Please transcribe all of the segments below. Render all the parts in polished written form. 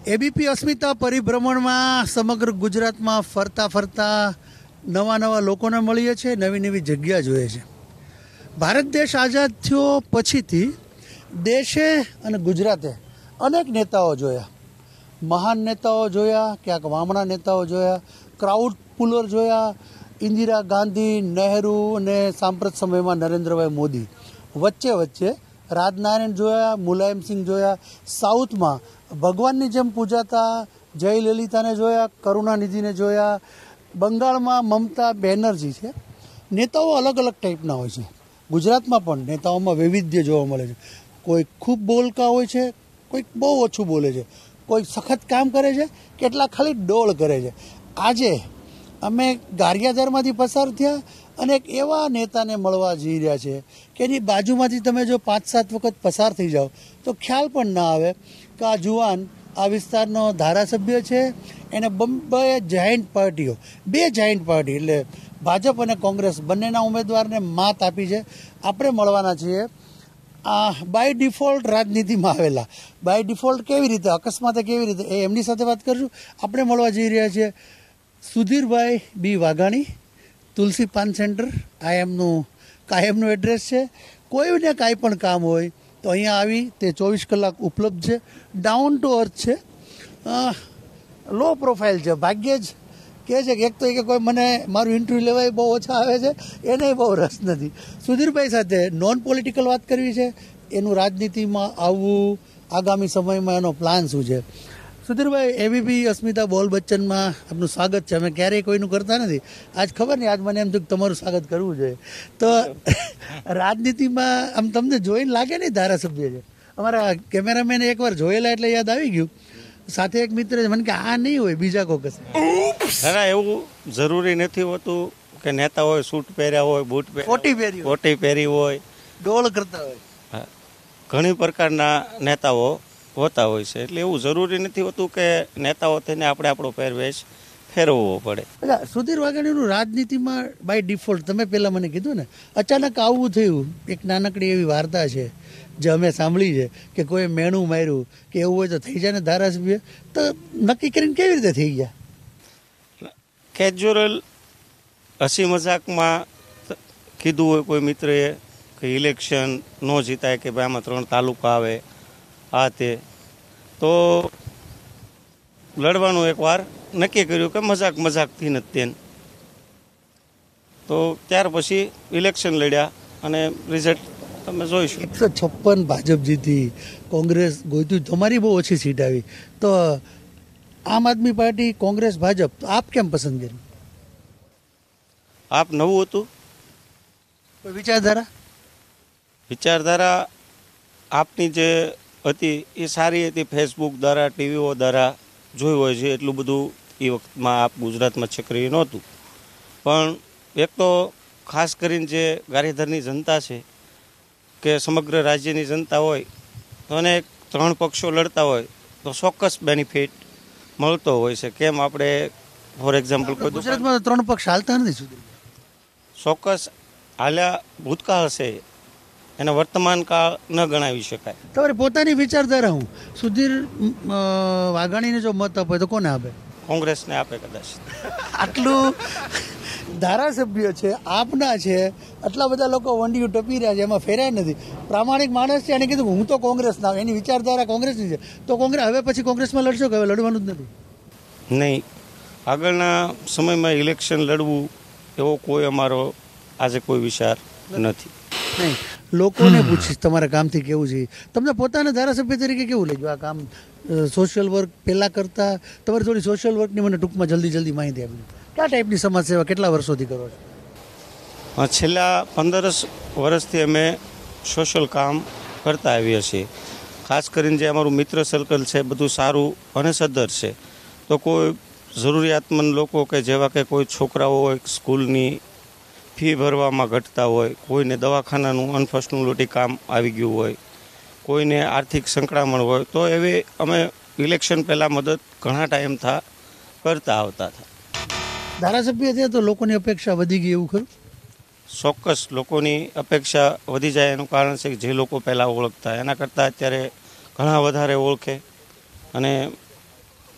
ABP અસ્મિતા પરિભ્રમણમાં સમગ્ર ગુજરાતમાં ફરતા ફરતા નવા લોકોને મળીએ છીએ, નવી નવી જગ્યા જોઈએ છે. ભારત દેશ આઝાદ થયો પછીથી દેશે અને ગુજરાતે અનેક નેતાઓ જોયા, મહાન નેતાઓ જોયા, ક્યાંક વામણા નેતાઓ જોયા, ક્રાઉડ પુલર જોયા, ઇન્દિરા ગાંધી, નહેરુ અને સાંપ્રત સમયમાં નરેન્દ્રભાઈ મોદી, વચ્ચે રાજનારાયણ જોયા, મુલાયમસિંહ જોયા, સાઉથમાં ભગવાનની જેમ પૂજાતા જયલલિતાને જોયા, કરુણાનિધિને જોયા, બંગાળમાં મમતા બેનર્જી છે. નેતાઓ અલગ અલગ ટાઈપના હોય છે. ગુજરાતમાં પણ નેતાઓમાં વૈવિધ્ય જોવા મળે છે. કોઈ ખૂબ બોલકા હોય છે, કોઈક બહુ ઓછું બોલે છે, કોઈ સખત કામ કરે છે, કેટલાક ખાલી ડોળ કરે છે. આજે અમે ગારિયાધારમાંથી પસાર થયા અને એક એવા નેતાને મળવા જઈ રહ્યા છે કે એની બાજુમાંથી તમે જો 5-7 વખત પસાર થઈ જાઓ તો ખ્યાલ પણ ના આવે કે આ જુવાન આ વિસ્તારનો ધારાસભ્ય છે. એને બે જાયન્ટ પાર્ટીઓ એટલે ભાજપ અને કોંગ્રેસ બંનેના ઉમેદવારને માત આપી છે. આપણે મળવાના છીએ આ બાય ડિફોલ્ટ રાજનીતિમાં આવેલા, બાય ડિફોલ્ટ કેવી રીતે, અકસ્માતે કેવી રીતે, એ એમની સાથે વાત કરીશું. આપણે મળવા જઈ રહ્યા છીએ સુધીરભાઈ બી વાઘાણી, તુલસી પાન સેન્ટર. આ એમનું કાયમનું એડ્રેસ છે. કોઈને કાંઈ પણ કામ હોય તો અહીંયા આવી તે 24 કલાક ઉપલબ્ધ છે. ડાઉન ટુ અર્થ છે, લો પ્રોફાઇલ છે. ભાગ્યે જ કહે છે કે એક તો કે કોઈ મને મારું ઇન્ટરવ્યૂ લેવાય બહુ ઓછા આવે છે, એને બહુ રસ નથી. સુધીરભાઈ સાથે નોન પોલિટિકલ વાત કરવી છે, એનું રાજનીતિમાં આવવું, આગામી સમયમાં એનો પ્લાન શું છે. સુધીરભાઈ, એબીપી અસ્મિતા બોલ બચ્ચનમાં આપનું સ્વાગત છે. અમે ક્યારેય કોઈનું કરતા નથી, આજ ખબર નહીં, આજ મને એમ થયું કે તમારું સ્વાગત કરવું જોઈએ. તો રાજનીતિમાં આમ તમને જોઈને લાગે નહીં ધારાસભ્ય છે. અમારા કેમેરામેન એકવાર જોયેલા એટલે યાદ આવી ગયું. સાથે એક મિત્ર મને કે આ નહીં હોય બીજા કોઈ કશે. ના, એવું જરૂરી નથી હોતું કે નેતા હોય સૂટ પહેર્યા હોય, બૂટ કોટી પહેરી હોય, ડોળ કરતા હોય. ઘણી પ્રકારના નેતાઓ હોતા હોય છે. એટલે એવું જરૂરી નથી હોતું કે નેતાઓ થઈને આપણે આપણો પહેરવેશ ફેરવવો પડે. એટલે સુધીર વાઘાણીનું રાજનીતિમાં બાય ડિફોલ્ટ, તમે પહેલાં મને કીધું ને, અચાનક આવવું થયું. એક નાનકડી એવી વાર્તા છે જે અમે સાંભળી છે કે કોઈ મેણું માર્યું કે એવું હોય તો થઈ જાય ને ધારાસભ્ય, તો નક્કી કરીને કેવી રીતે થઈ ગયા? કેજ્યુઅલ હસી મજાકમાં કીધું હોય કોઈ મિત્રએ કે ઇલેક્શન ન જીતાય, કે ભાઈ આમાં 3 તાલુકા આવે, આ તે, તો લડવાનું એકવાર નક્કી કર્યું કે મજાકથી નથી તેને. તો ત્યાર પછી ઇલેક્શન લડ્યા અને રિઝલ્ટ તમે જોઈશું. 156 ભાજપ જીતી, કોંગ્રેસ ગોત્યું, તમારી બહુ ઓછી સીટ આવી. તો આમ આદમી પાર્ટી, કોંગ્રેસ, ભાજપ, તો આપ કેમ પસંદ કર્યું? આપ નવું હતું. કોઈ વિચારધારા આપની જે હતી એ સારી હતી. ફેસબુક દ્વારા, ટીવીઓ દ્વારા જોયું હોય છે. એટલું બધું એ વખતમાં આપ ગુજરાતમાં છકરી નહોતું. પણ એક તો ખાસ કરીને જે ગારિયાધારની જનતા છે કે સમગ્ર રાજ્યની જનતા હોય તો અને 3 પક્ષો લડતા હોય તો ચોક્કસ બેનિફિટ મળતો હોય છે. કેમ આપણે ફોર એક્ઝામ્પલ કોઈ ગુજરાતમાં 3 પક્ષ હાલતા નથી. ચોક્કસ હાલ્યા ભૂતકાળ છે, એને વર્તમાન કાળ ન ગણાવી શકાય. તમારી પોતાની વિચારધારા હું સુધીર વાઘાણીને જો મત આપે તો કોને આપે? કોંગ્રેસને આપે કદાચ. આટલું ધારાસભ્ય છે, આપના છે, આટલા બધા લોકો વંડિયું ટપી રહ્યા છે, એમાં ફેરાય નથી. પ્રામાણિક માણસ છે, એને કીધું હું તો કોંગ્રેસ ના, એની વિચારધારા કોંગ્રેસની છે, તો કોંગ્રેસ હવે પછી કોંગ્રેસમાં લડશો કે હવે લડવાનું જ નથી? નહીં, આગળના સમયમાં ઇલેક્શન લડવું એવો કોઈ અમારો આજે કોઈ વિચાર નથી. નહીં, લોકોને પૂછીશ તમારા કામથી કેવું છે, તમને પોતાના ધારાસભ્ય તરીકે કેવું લાગ્યું આ કામ? સોશિયલ વર્ક પહેલાં કરતાં તમારી થોડી સોશિયલ વર્કની મને ટૂંકમાં જલ્દી માહિતી આપી. કયા ટાઈપની સમાજ સેવા કેટલા વર્ષોથી કરો છો? છેલ્લા 15 વર્ષથી અમે સોશિયલ કામ કરતા આવીએ છીએ. ખાસ કરીને જે અમારું મિત્ર સર્કલ છે બધું સારું અને સદ્ધર છે. તો કોઈ જરૂરિયાતમંદ લોકો કે જેવા કે કોઈ છોકરાઓ હોય સ્કૂલની ફી ભરવામાં ઘટતા હોય, કોઈને દવાખાનાનું અનફોર્ચ્યુનેટલી કામ આવી ગયું હોય, કોઈને આર્થિક સંકળામણ હોય, તો એવી અમે ઇલેક્શન પહેલાં મદદ ઘણા ટાઈમ કરતા આવતા હતા. ધારાસભ્ય છે તો લોકોની અપેક્ષા વધી ગઈ એવું ખરું? ચોક્કસ લોકોની અપેક્ષા વધી જાય એનું કારણ છે કે જે લોકો પહેલાં ઓળખતા એના કરતાં અત્યારે ઘણા વધારે ઓળખે અને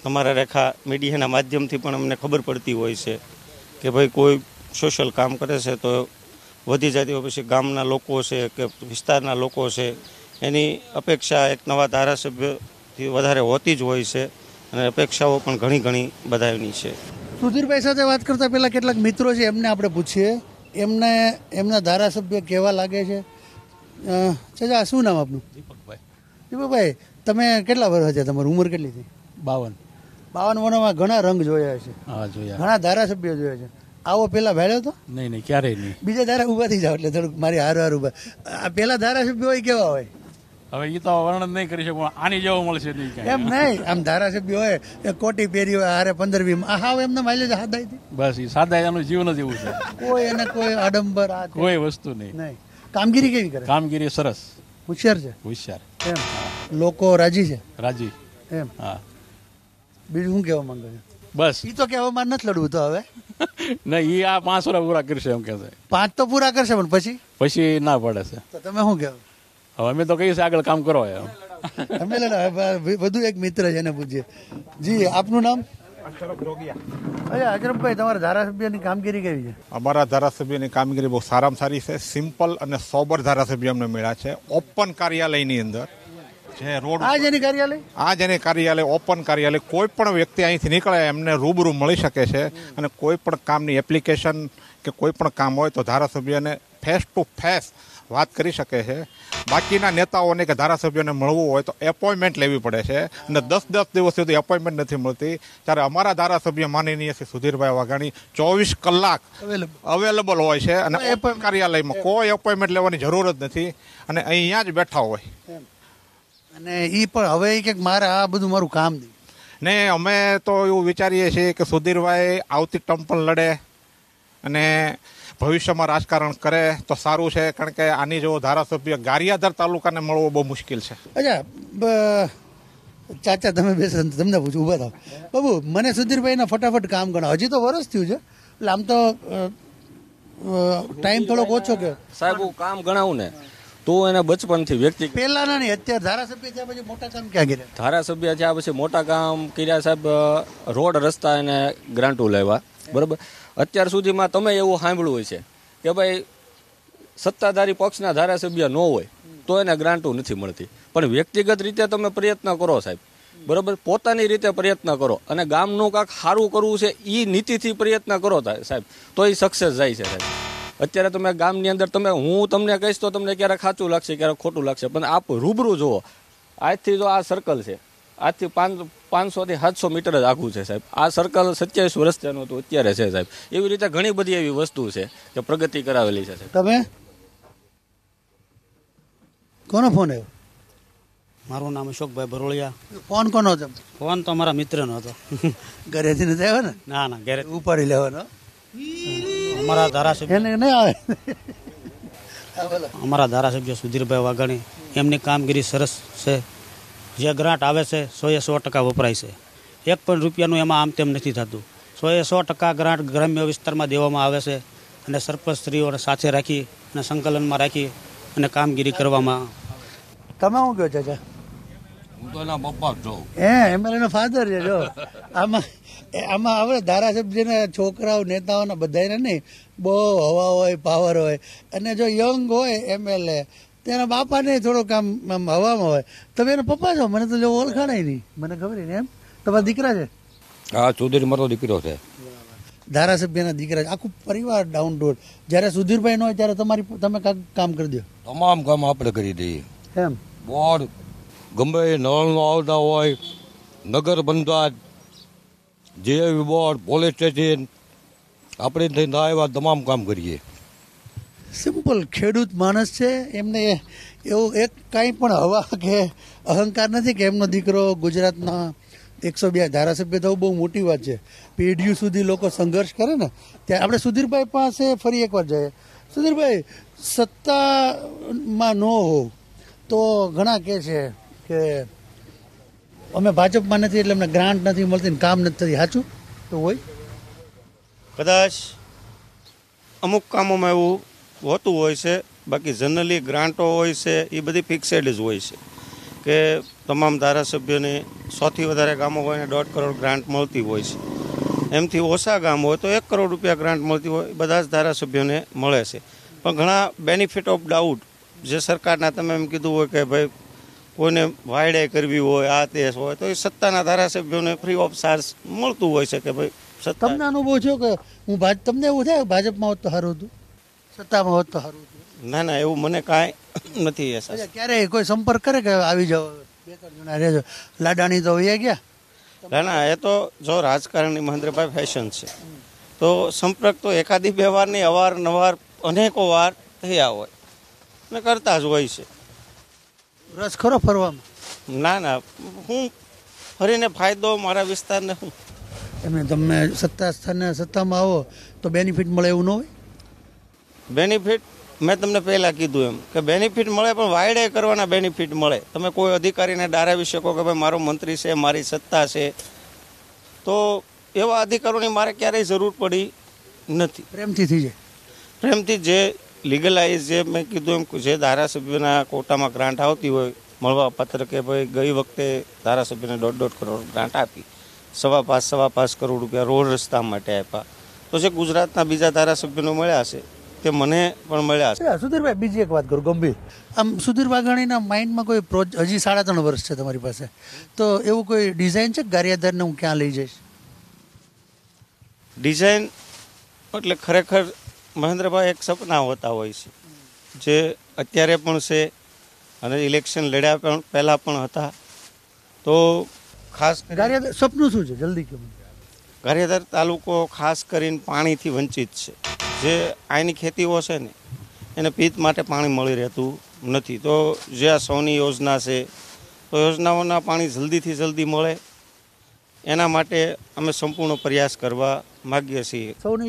તમારા રેખા મીડિયાના માધ્યમથી પણ અમને ખબર પડતી હોય છે કે ભાઈ કોઈ સોશિયલ કામ કરે છે તો વધી જતી હોય પછી ગામના લોકો છે કે વિસ્તારના લોકો છે એની અપેક્ષા એક નવા ધારાસભ્યથી વધારે હોતી જ હોય છે અને અપેક્ષાઓ પણ ઘણી બધાની છે. સુધીરભાઈ સાથે વાત કરતા પહેલા કેટલાક મિત્રો છે એમને આપણે પૂછીએ એમના ધારાસભ્ય કેવા લાગે છે. ચાચા શું નામ આપનું? દીપકભાઈ તમે કેટલા વર્ષ છે? તમારી ઉંમર કેટલી છે? 52 વર્ષમાં ઘણા રંગ જોયા છે. ઘણા ધારાસભ્યો જોયા છે. આવો પેલા ભેળ્યો તો? નહીં ક્યારેય નહીં. બીજા ધારા ઉભા થઈ જાવ એટલે થોડુંક મારી હાર ઉભા. આ પેલા ધારાસભ્ય હોય કેવા હોય? હવે એ તો વર્ણન નહીં કરી શકું. આની જેવો મળશે નહીં. એમ નહીં, આમ ધારાસભ્ય હોય એ કોટી પહેરી હોય હારે 15-20 હાવ એમને માઇલેજ હાદાઈ બસ એ સાદા એનું જીવન જ એવું છે. કોઈ એને કોઈ આડંબર કોઈ વસ્તુ નહીં. કામગીરી કેવી કરે? કામગીરી સરસ. હોશિયાર છે. એમ લોકો રાજી છે? રાજી. એમ હા. બીજું શું કહેવા માંગે છે? બસ એ તો કહેવામાં નથી લડવું તો હવે નહીં. એ આ 5 વર્ષ પૂરા કરશે એમ કે છે. 5 તો પૂરા કરશે પણ પછી ના પડે છે. તો તમે શું કહેવો? હવે અમે તો કહીએ આગળ કામ કરો એમ. અમે વધુ એક મિત્ર છે એને પૂછીએ. જી આપનું નામ? અશરફભાઈ, તમારા ધારાસભ્યની કામગીરી કેવી છે? અમારા ધારાસભ્યની કામગીરી બહુ સારામાં સારી છે. સિમ્પલ અને સોબર ધારાસભ્ય અમને મળ્યા છે. ઓપન કાર્યાલયની અંદર જે રોડ આ જેની કાર્યાલય ઓપન કાર્યાલય કોઈ પણ વ્યક્તિ અહીંથી નીકળે એમને રૂબરૂ મળી શકે છે અને કોઈ પણ કામની એપ્લિકેશન કે કોઈ પણ કામ હોય તો ધારાસભ્યને ફેસ ટુ ફેસ વાત કરી શકે છે. બાકીના નેતાઓને કે ધારાસભ્યોને મળવું હોય તો એપોઇન્ટમેન્ટ લેવી પડે છે અને 10 દિવસ સુધી એપોઇન્ટમેન્ટ નથી મળતી. ત્યારે અમારા ધારાસભ્ય માનનીય શ્રી સુધીરભાઈ વાઘાણી 24 કલાક અવેલેબલ હોય છે અને કાર્યાલયમાં કોઈ એપોઇન્ટમેન્ટ લેવાની જરૂર જ નથી અને અહીંયા જ બેઠા હોય. અને એ પણ હવે કે મારે આ બધું મારું કામ ને અમે તો એવું વિચારીએ છીએ કે સુધીરભાઈ આવતી ટર્મ પણ લડે અને ભવિષ્યમાં રાજકારણ કરે તો સારું છે. કારણ કે આની જેવો ધારાસભ્ય ગારિયાધાર તાલુકાને મળવો બહુ મુશ્કેલ છે. અચ્છા ચાચા તમે બેસો, તમને પૂછું, ઊભા થાવ. બાબુ, મને સુધીરભાઈના ફટાફટ કામ ગણાવો. હજી તો વરસ થયું છે એટલે આમ તો ટાઈમ થોડોક ઓછો કે સાહેબ હું કામ ગણાવું ને તો એને બચપનથી વ્યક્તિ પહેલાના નહીં, અત્યારે ધારાસભ્ય થયા પછી મોટા કામ ક્યાં કર્યા? ધારાસભ્ય થયા પછી મોટા કામ કર્યા સાહેબ. રોડ રસ્તા એને ગ્રાન્ટો લેવા, બરાબર. અત્યાર સુધીમાં તમે એવું સાંભળ્યું હોય છે કે ભાઈ સત્તાધારી પક્ષના ધારાસભ્ય ન હોય તો એને ગ્રાન્ટો નથી મળતી. પણ વ્યક્તિગત રીતે તમે પ્રયત્ન કરો સાહેબ, બરાબર, પોતાની રીતે પ્રયત્ન કરો અને ગામનું કાંઈક સારું કરવું છે એ નીતિથી પ્રયત્ન કરો સાહેબ તો એ સક્સેસ જાય છે સાહેબ. અત્યારે તમે ગામની અંદર હું તમને કહીશ તો તમને ક્યારેક સાચું લાગશે, ક્યારેક ખોટું લાગશે, પણ આપ રૂબરૂ જુઓ. આજથી જો આ સર્કલ છે, આજથી 500 થી 700 મીટર જ આખું છે સાહેબ. આ સર્કલ 27 વર્ષ તેનું હતું, અત્યારે છે સાહેબ. એવી રીતે ઘણી બધી એવી વસ્તુ છે કે પ્રગતિ કરાવેલી છે સાહેબ. તમે કોનો ફોન આવ્યો? મારું નામ અશોકભાઈ બરોળિયા. ફોન કોનો હતો? ફોન તો અમારા મિત્રનો હતો. ઘરેથી નથી આવ્યો ને? ના ઘરે ઉપાડી લેવાનો. અમારા ધારાસભ્ય એને નહીં આવે. અમારા ધારાસભ્ય સુધીરભાઈ વાઘાણી, એમની કામગીરી સરસ છે. જે ગ્રાન્ટ આવે છે 100% વપરાય છે. 1 પણ રૂપિયાનું એમાં આમ તેમ નથી થતું. 100% ગ્રાન્ટ ગ્રામ્ય વિસ્તારમાં દેવામાં આવે છે અને સરપંચશ્રીઓને સાથે રાખી અને સંકલનમાં રાખી અને કામગીરી કરવામાં. તમે શું કહો ચાચા? હું તો એના પપ્પા જ છું. એમએલએ ફાધર છે. જો આમાં હવે ધારાસભ્યના છોકરાઓ નેતાઓના બધાને નહીં, બહુ હવા હોય, પાવર હોય, અને જો યંગ હોય એમએલએ તેના બાપાને થોડોક આમ હવામાં હોય. તમે એના પપ્પા છો? મને તો જો ઓળખાણાય નહીં, મને ખબર નહીં. એમ તમારા દીકરા છે? હા, સુધીર મારો દીકરો છે. ધારાસભ્યના દીકરા છે. આખું પરિવાર ડાઉન ટુ અર્થ. જ્યારે સુધીરભાઈ ન હોય ત્યારે તમે કામ કરી દો? તમામ કામ આપણે કરી દઈએ. એમ બોર્ડ ગમે નળ આવતા હોય, નગર પંચાયત, જેવી બોર્ડ, પોલીસ સ્ટેશન, આપણે થઈને આવ્યા તમામ કામ કરીએ. સિમ્પલ ખેડૂત માણસ છે. એમને એવું એક કાંઈ પણ હવા કે અહંકાર નથી કે એમનો દીકરો ગુજરાતના 102 ધારાસભ્ય થવું બહુ મોટી વાત છે. પેઢીઓ સુધી લોકો સંઘર્ષ કરે ને ત્યાં આપણે સુધીરભાઈ પાસે ફરી એકવાર જઈએ. સુધીરભાઈ, સત્તામાં ન હોવ તો ઘણા કહે છે કે અમે ભાજપમાં નથી એટલે અમને ગ્રાન્ટ નથી મળતી, કામ નથી થતી. સાચું તો હોય? કદાચ અમુક કામોમાં એવું હોતું હોય છે, બાકી જનરલી ગ્રાન્ટો હોય છે એ બધી ફિક્સેડ જ હોય છે. કે તમામ ધારાસભ્યોને 100થી વધારે ગામો હોય ને 1.5 કરોડ ગ્રાન્ટ મળતી હોય છે. એમથી ઓછા ગામ હોય તો 1 કરોડ રૂપિયા ગ્રાન્ટ મળતી હોય, બધા જ ધારાસભ્યોને મળે છે. પણ ઘણા બેનિફિટ ઓફ ડાઉટ જે સરકારના તમે એમ કીધું હોય કે ભાઈ કોઈને વાયડે કરવી હોય, આ તે હોય, તો એ સત્તાના ધારાસભ્યોને ફ્રી ઓફ ચાર્જ મળતું હોય છે કે ભાઈ સત્તા. તમને અનુભવ છે કે હું તમને એવું થાય ભાજપમાં હોત તો સારું હતું, સત્તામાં હોત તો સારું હતું? ના ના, એવું મને કાંઈ નથી અહેસાસ. ક્યારેય કોઈ સંપર્ક કરે કે આવી જાઓ 2-3 જણા રહેજો? લાડાણી તો વયા ગયા. ના ના, એ તો જો રાજકારણની મહેન્દ્રભાઈ ફેશન છે તો સંપર્ક તો એકાદી બે વાર નહીં, અવારનવાર અનેકો વાર થયા હોય ને કરતા જ હોય છે. રસ ખરો ફરવામાં? ના ના, હું ફરીને ફાયદો મારા વિસ્તારને હું. એમને તમે સત્તામાં આવો તો બેનિફિટ મળે એવું ન હોય? બેનિફિટ મેં તમને પહેલાં કીધું એમ કે બેનિફિટ મળે, પણ વાયડે કરવાના બેનિફિટ મળે. તમે કોઈ અધિકારીને ડારાવી શકો કે ભાઈ મારો મંત્રી છે, મારી સત્તા છે, તો એવા અધિકારોની મારે ક્યારેય જરૂર પડી નથી. પ્રેમથી થઈ જાય. પ્રેમથી જે લીગલાઇઝ, જે મેં કીધું એમ, જે ધારાસભ્યોના કોટામાં ગ્રાન્ટ આવતી હોય મળવા પાત્ર, કે ભાઈ ગઈ વખતે ધારાસભ્યને 1.5 કરોડ ગ્રાન્ટ આપી, 5.5 કરોડ રૂપિયા રોડ રસ્તા માટે આપ્યા, તો જે ગુજરાતના બીજા ધારાસભ્યોને મળ્યા છે તે મને પણ મળ્યા છે. સુધીરભાઈ, બીજી એક વાત કરું ગંભીર. આમ સુધીર વાઘાણીના માઇન્ડમાં કોઈ હજી 3.5 વર્ષ છે તમારી પાસે, તો એવું કોઈ ડિઝાઇન છે ગારિયાધારને હું ક્યાં લઈ જઈશ? ડિઝાઇન એટલે ખરેખર મહેન્દ્રભાઈ એક સપના હોતા હોય છે, જે અત્યારે પણ છે અને ઇલેક્શન લડ્યા પણ પહેલાં પણ હતા. તો ખાસ ગારિયાધાર સપનું શું છે, જલ્દી કહો. ગારિયાધાર તાલુકો ખાસ કરીને પાણીથી વંચિત છે. જે અહીંની ખેતીઓ છે ને એને પીત માટે પાણી મળી રહેતું નથી. તો જે આ સૌની યોજના છે, તો યોજનાઓના પાણી જલ્દીથી જલ્દી મળે એના માટે અમે સંપૂર્ણ પ્રયાસ કરવા માગીએ છીએ. સૌનું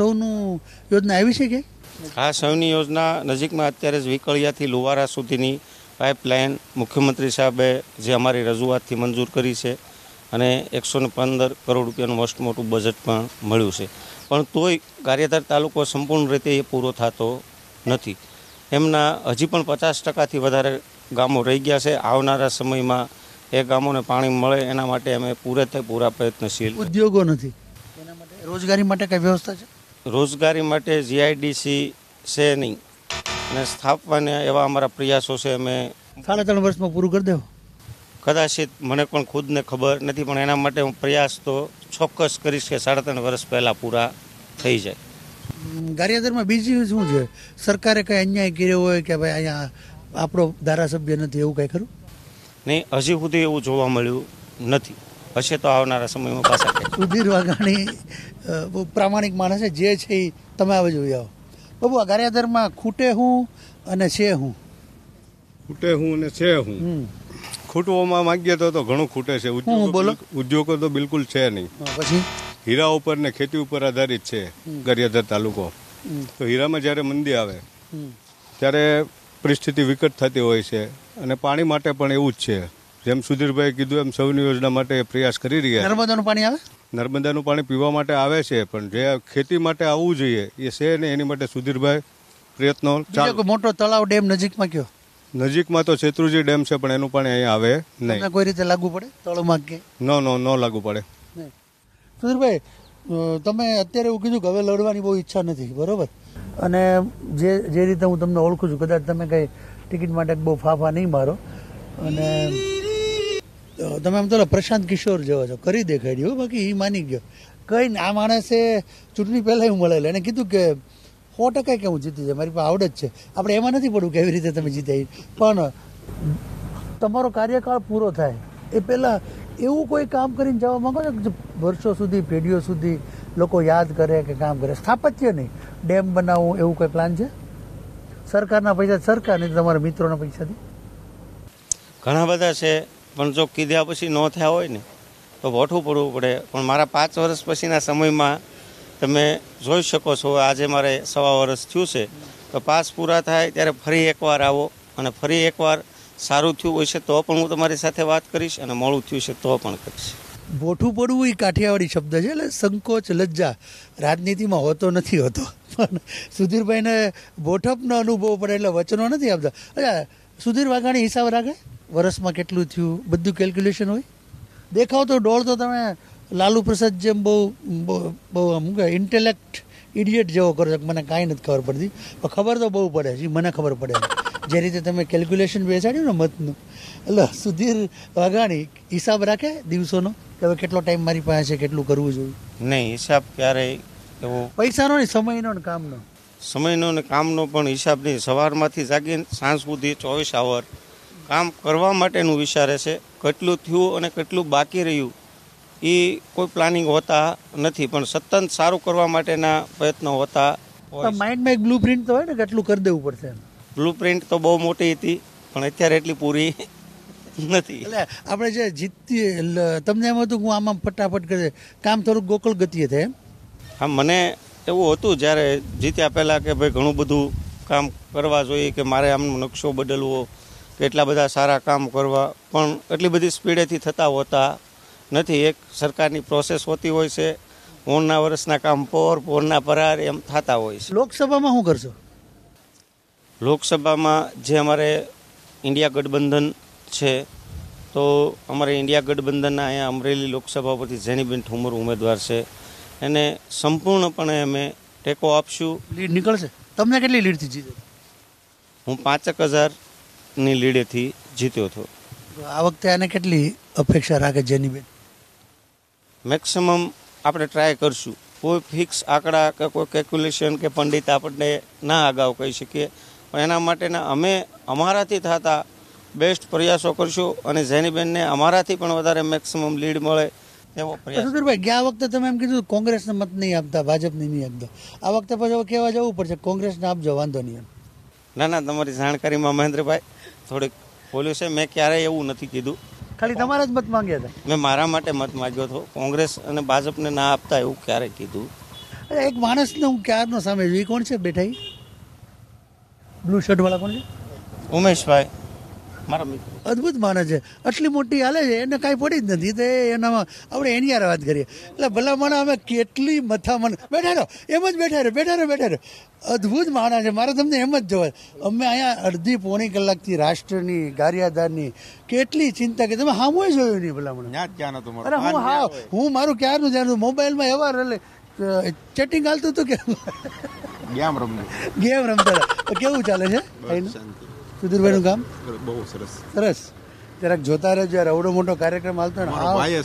યોજના આવી છે કે? આ સૌની યોજના નજીકમાં અત્યારે જ વિકળિયાથી લુવારા સુધીની પાઇપલાઇન મુખ્યમંત્રી સાહેબે જે અમારી રજૂઆતથી મંજૂર કરી છે અને 115 કરોડ રૂપિયાનું મોસ્ટ મોટું બજેટ પણ મળ્યું છે. પણ તોય ગારિયાધાર તાલુકો સંપૂર્ણ રીતે એ પૂરો થતો નથી. એમના હજી પણ 50%થી વધારે ગામો રહી ગયા છે. આવનારા સમયમાં એ ગામોને પાણી મળે એના માટે અમે પૂરા પ્રયત્નશીલ. ઉદ્યોગો નથી એના માટે, રોજગારી માટે કઈ વ્યવસ્થા છે? રોજગારી માટે જીઆઈડીસી છે નહીં અને સ્થાપવાના એવા અમારા પ્રયાસો છે. અમે 3.5 વર્ષમાં પૂરું કરી દેવું કદાચિત, મને પણ ખુદને ખબર નથી, પણ એના માટે હું પ્રયાસ તો ચોક્કસ કરીશ કે 3.5 વર્ષ પહેલાં પૂરા થઈ જાય. ગારિયાધારમાં બીજી શું છે? સરકારે કઈ અન્યાય કર્યો હોય કે ભાઈ અહીંયા આપણો ધારાસભ્ય નથી, એવું કઈ ખરું? નહીં, હજી સુધી એવું જોવા મળ્યું નથી. હશે તો આવનારા સમયમાં પાછા. સુધીર વાઘાણી બહુ પ્રામાણિક માણસ છે, જે છે એ તમે આવે જોઈ આવો. બાબુ, આ ગારિયાધારમાં ખૂટે હું અને છે હું? ખૂટે હું અને છે હું. ખૂટવામાં માંગીએ તો ઘણું ખૂટે છે. ઉદ્યોગો તો બિલકુલ છે નહીં. પછી હીરા ઉપર ને ખેતી ઉપર આધારિત છે ગારિયાધાર તાલુકો. તો હીરામાં જ્યારે મંદી આવે ત્યારે પરિસ્થિતિ વિકટ થતી હોય છે. અને પાણી માટે પણ એવું જ છે. જેમ સુધીરભાઈ કીધું એમ સૌની યોજના માટે પ્રયાસ કરી રહ્યા. નર્મદાનું પાણી આવે? નર્મદાનું પાણી પીવા માટે આવે છે, પણ જે ખેતી માટે આવવું જોઈએ એ છે ને, એની માટે સુધીરભાઈ પ્રયત્નો ચાલુ. મોટો તળાવ ડેમ નજીકમાં કયો? નજીકમાં તો શેત્રુંજી ડેમ છે, પણ એનું પાણી અહીંયા આવે નહીં. કોઈ રીતે લાગુ પડે તળમાં કે? ન લાગુ પડે. સુધીરભાઈ, તમે અત્યારે એવું કીધું કે હવે લડવાની બહુ ઈચ્છા નથી, બરોબર? અને જે રીતે હું તમને ઓળખું છું, કદાચ તમે કઈ ટિકિટ માટે બહુ ફાફા નહીં મારો. અને તમે આમ તો પ્રશાંત કિશોર જેવો છો, કરી દેખાડ્યું. બાકી એ માની ગયો કઈ ને. આ માણસે ચૂંટણી પહેલા હું મળેલા, એને કીધું કે 100% કે હું જીતી જાય, મારી પાસે આવડત છે. આપણે એમાં નથી પડવું કેવી રીતે તમે જીત્યા, પણ તમારો કાર્યકાળ પૂરો થાય એ પહેલાં એવું કોઈ કામ કરીને જવા માંગો છો કે વર્ષો સુધી, પેઢીઓ સુધી લોકો યાદ કરે કે કામ કરે? સ્થાપત્ય નહીં, ડેમ બનાવવું, એવું કોઈ પ્લાન છે? સરકારના પૈસા સરકાર, નહીં તમારા મિત્રોના પૈસાથી? ઘણા બધા છે, પણ જો કીધા પછી ન થયા હોય ને તો વોઠવું પડવું પડે. પણ મારા 5 વર્ષ પછીના સમયમાં તમે જોઈ શકો છો, આજે મારે 1.25 વર્ષ થયું છે, તો 5 પૂરા થાય ત્યારે ફરી એકવાર આવો અને ફરી એકવાર સારું થયું હોય છે તો પણ હું તમારી સાથે વાત કરીશ અને મોડું થયું છે તો પણ કરીશ. ભોઠું પડવું એ કાઠિયાવાડી શબ્દ છે, એટલે સંકોચ, લજ્જા રાજનીતિમાં હોતો નથી હોતો. પણ સુધીરભાઈને ભોઠપનો અનુભવ પડે એટલે વચનો નથી આપતા. અચ્છા, સુધીર વાઘાણી હિસાબ રાખે? વર્ષમાં કેટલું થયું બધું કેલ્ક્યુલેશન હોય? દેખાવ તો ડોળ તો તમે લાલુ પ્રસાદ જેમ બહુ બહુ આમ ઇન્ટેલેક્ટ ઇડિયટ જેવો કરો છો, મને કાંઈ નથી ખબર પડતી, પણ ખબર તો બહુ પડે છે, મને ખબર પડે જે રીતે તમે કેલ્ક્યુલેશન બેસાડ્યું ને મતનું. એટલે સુધીર વાઘાણી હિસાબ રાખે દિવસોનો કે હવે કેટલો ટાઈમ મારી પાસે છે, કેટલું કરવું જોઈએ? નહીં, હિસાબ ક્યારેય એવો પૈસાનો નહીં, સમયનો ને કામનો. સમયનો ને કામનો પણ હિસાબ નહીં. સવારમાંથી જાગીને સાંજ સુધી 24 અવર કામ કરવા માટેનું વિચારે છે. કેટલું થયું અને કેટલું બાકી રહ્યું એ કોઈ પ્લાનિંગ હોતા નથી, પણ સતત સારું કરવા માટેના પ્રયત્નો હોતા હોય. માઇન્ડમાં એક બ્લુ પ્રિન્ટ તો હોય ને, કેટલું કરી દેવું પડશે. બ્લુ પ્રિન્ટ તો બહુ મોટી હતી, પણ અત્યારે એટલી પૂરી નથી. એટલે આપણે જે જીતીએ તમને એમ હતું કે હું આમાં ફટાફટ કરે કામ થોડુંક ગોકળ ગતિએ થાય એમ? હા, મને એવું હતું જ્યારે જીત્યા પહેલાં કે ભાઈ ઘણું બધું કામ કરવા જોઈએ, કે મારે આમનો નકશો બદલવો, કે એટલા બધા સારા કામ કરવા, પણ એટલી બધી સ્પીડેથી થતા હોતા નથી. એક સરકારની પ્રોસેસ હોતી હોય છે, પોરના વર્ષના કામ પોરના પરાર એમ થતા હોય છે. લોકસભામાં શું કરશો? લોકસભામાં જે અમારે ઇન્ડિયા ગઠબંધન છે, તો અમારે ઇન્ડિયા ગઠબંધનના અહીંયા અમરેલી લોકસભા પરથી જેનીબેન ઠુમર ઉમેદવાર છે, એને સંપૂર્ણપણે અમે ટેકો આપશું. લીડ નીકળશે? તમને કેટલી લીડથી જીતે? હું 5,000ની લીડેથી જીત્યો હતો. આ વખતે આને કેટલી અપેક્ષા રાખે જેનીબેન? મેક્સિમમ આપણે ટ્રાય કરશું. કોઈ ફિક્સ આંકડા કે કોઈ કેલ્ક્યુલેશન કે પંડિત આપણને ના અગાઉ કહી શકીએ, પણ એના માટેના અમે અમારાથી થતા બેસ્ટ પ્રયાસો કરશું, અને જેનીબેનને અમારાથી પણ વધારે મેક્સિમમ લીડ મળે એવો પ્રયાસ. સુધીરભાઈ, ગયા વખતે તમે એમ કીધું કોંગ્રેસને મત નહીં આપતા, ભાજપને નહીં આપતા, આ વખતે પછી હવે કહેવા જવું પડશે કોંગ્રેસને આપજો, વાંધો નહીં એમ? ના, તમારી જાણકારીમાં મહેન્દ્રભાઈ થોડીક બોલ્યું છે. મેં ક્યારેય એવું નથી કીધું. ખાલી તમારા જ મત માંગ્યા હતા? મેં મારા માટે મત માગ્યો હતો. કોંગ્રેસ અને ભાજપને ના આપતા એવું ક્યારેય કીધું? એક માણસને હું ક્યારનો સામે જોઈ, કોણ છે બેઠા? બ્લુ શર્ટ વાળા કોણ છે? ઉમેશભાઈ, મારા મિત્ર. અદ્ભુત માણસ છે, આટલી મોટી હાલે છે, એને કાંઈ પડી જ નથી. તો એનામાં આપણે એની યાર વાત કરીએ એટલે ભલા માણસ અમે કેટલી મથામણ બેઠા રહો, એમ જ બેઠા રહો. અદ્ભુત માણસ છે, મારે તમને એમ જ જોવાય. અમે અહીંયા અડધી પોણી કલાકથી રાષ્ટ્રની ગારિયાદારની કેટલી ચિંતા કે તમે સામું જોયું નહીં ભલા મને. અરે હું મારું ક્યારનું જાણું, મોબાઈલમાં એવા ચેટિંગ હાલતું હતું કે ગેમ રમતા હતા. કેવું ચાલે છે સુધીરભાઈ નું કામ? બહુ સરસ. જરાક જોતા રહેજો, અવડો મોટો કાર્યક્રમ હાલતો ને.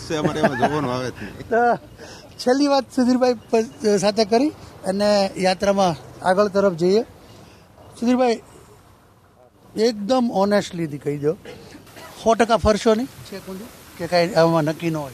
તો છેલ્લી વાત સુધીરભાઈ સાથે કરી અને યાત્રામાં આગળ તરફ જઈએ. સુધીરભાઈ, એકદમ ઓનેસ્ટલીથી કહી દો, 100% ફરશો નહીં કે કાંઈ આમાં નક્કી ન હોય?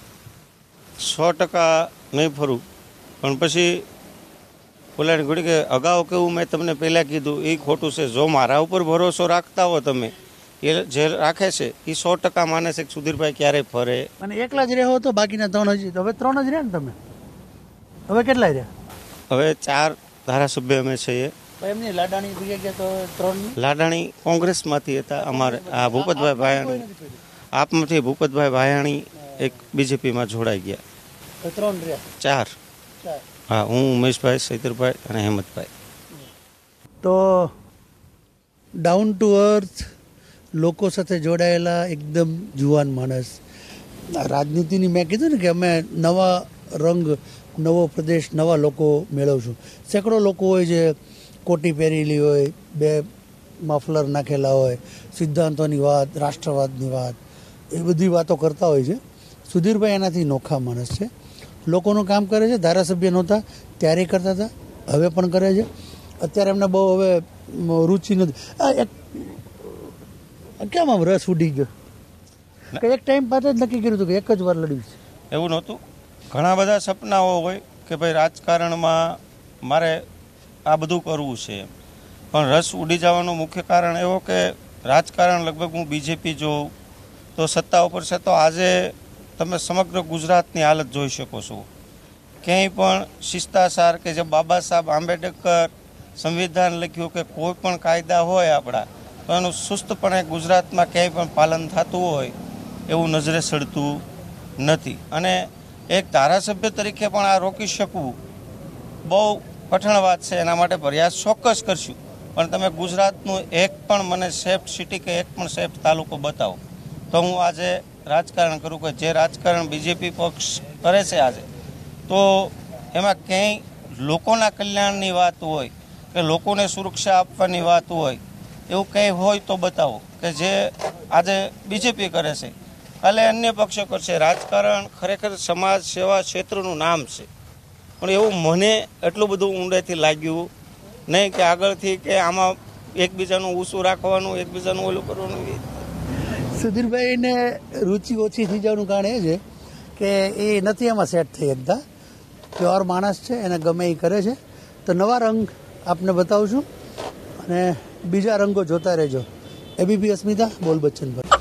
100% નહીં ફરું, પણ પછી બોલાણી ઘડી કે અગાઉ કેવું મેં તમને પહેલાં કીધું એ ખોટું છે. જો મારા ઉપર ભરોસો રાખતા હો તમે, એ જે રાખે છે એ 100% માને છે કે સુધીરભાઈ ક્યારેય ફરે. અને એકલા જ રહો તો બાકીના 3 હજી, હવે 3 જ રહ્યા ને તમે? હવે કેટલા રહ્યા? હવે 4 ધારાસભ્ય અમે છીએ. એમની લાડાણી ભૂગી ગયા તો 3? લાડાણી કોંગ્રેસમાંથી હતા. અમારે આ ભૂપતભાઈ ભાયાણી, આપમાંથી ભૂપતભાઈ ભાયાણી એક બીજેપીમાં જોડાઈ ગયા. 3 રહ્યા? 4. હા, હું ઉમેશભાઈ, સૈતરભાઈ અને હેમંતભાઈ. તો ડાઉન ટુ અર્થ, લોકો સાથે જોડાયેલા એકદમ જુવાન માણસ. રાજનીતિની મેં કીધું ને કે અમે નવા રંગ, નવો પ્રદેશ, નવા લોકો મેળવશું. સેંકડો લોકો હોય જે કોટી પહેરેલી હોય, 2 મફલર નાખેલા હોય, સિદ્ધાંતોની વાત, રાષ્ટ્રવાદની વાત, એ બધી વાતો કરતા હોય છે. સુધીરભાઈ એનાથી નોખા માણસ છે, લોકોનું કામ કરે છે. ધારાસભ્ય નહોતા ત્યારે કરતા હતા, હવે પણ કરે છે. અત્યારે એમને બહુ હવે રુચિ નથી. કેમ આમ રસ ઉડી ગયો? એક ટાઈમ પાસે જ નક્કી કર્યું હતું કે એક જ વાર લડ્યું છે? એવું નહોતું. ઘણા બધા સપનાઓ હોય કે ભાઈ રાજકારણમાં મારે આ બધું કરવું છે, પણ રસ ઉડી જવાનું મુખ્ય કારણ એવો કે રાજકારણ લગભગ હું બીજેપી જોઉં તો સત્તા ઉપર છે, તો આજે તમે સમગ્ર ગુજરાતની હાલત જોઈ શકો છો. ક્યાંય પણ શિસ્તાસાર કે જે બાબા સાહેબ આંબેડકર સંવિધાન લખ્યું કે કોઈ પણ કાયદા હોય આપણા, તો એનું સુસ્તપણે ગુજરાતમાં ક્યાંય પણ પાલન થતું હોય એવું નજરે ચડતું નથી. અને એક ધારાસભ્ય તરીકે પણ આ રોકી શકવું બહુ કઠણ વાત છે. એના માટે પ્રયાસ ચોક્કસ કરશું, પણ તમે ગુજરાતનું એક પણ મને સેફ સિટી કે એક પણ સેફ તાલુકો બતાવો તો હું આજે રાજકારણ કરું કે જે રાજકારણ બીજેપી પક્ષ કરે છે આજે, તો એમાં ક્યાંય લોકોના કલ્યાણની વાત હોય કે લોકોને સુરક્ષા આપવાની વાત હોય એવું કંઈ હોય તો બતાવો કે જે આજે બીજેપી કરે છે, કાલે અન્ય પક્ષો કરશે. રાજકારણ ખરેખર સમાજ સેવા ક્ષેત્રનું નામ છે, પણ એવું મને એટલું બધું ઊંડેથી લાગ્યું નહીં કે આગળથી કે આમાં એકબીજાનું ઊંચું રાખવાનું, એકબીજાનું ઓલું કરવાનું. સુધીરભાઈને રુચિ ઓછી થઈ જવાનું કારણ એ છે કે એ નથી એમાં સેટ થઈ શકતા. પ્યોર માણસ છે, એને ગમે એ કરે છે. તો નવા રંગ આપને બતાવું છું અને બીજા રંગો જોતા રહેજો. એબીપી અસ્મિતા, બોલ બચ્ચન પર.